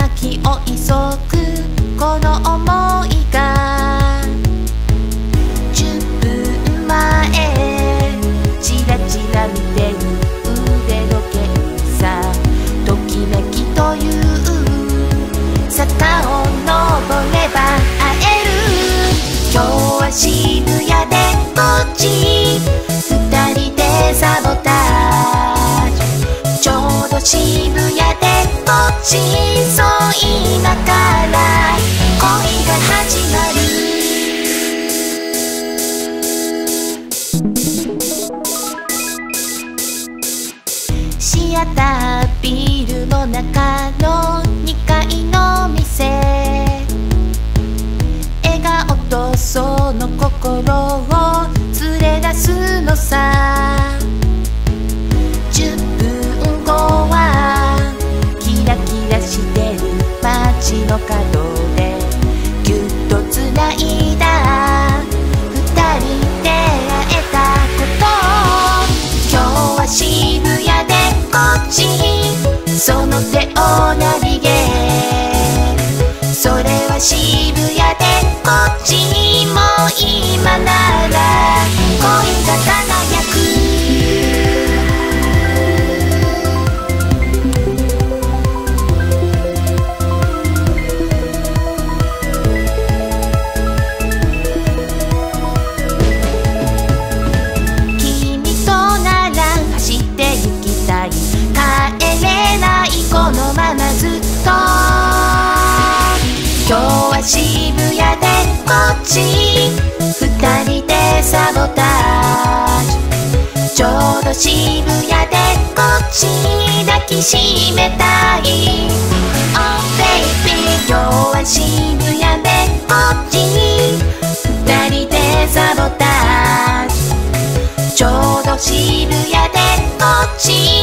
先を急ぐこの想いが10分前チラチラ見てる腕時計さときめきという坂を登れば会える今日は渋谷でこっち二人でサボタージュちょうど渋谷でこっちそう今から恋が始まるシアタービルの中の2階の店笑顔とその心を連れ出すのさ10分後はキラキラしてる街の角でぎゅっとつないだ2人出会えたこと今日は渋谷でこっちその手をなりげそれは渋谷でこっちもう今なら恋が輝く君となら走って行きたい帰れないこのままずっと今日は渋谷でこっち二人でサボタージュちょうど渋谷でこっち抱きしめたい Oh baby 今日は渋谷でこっち二人でサボタージュちょうど渋谷でこっち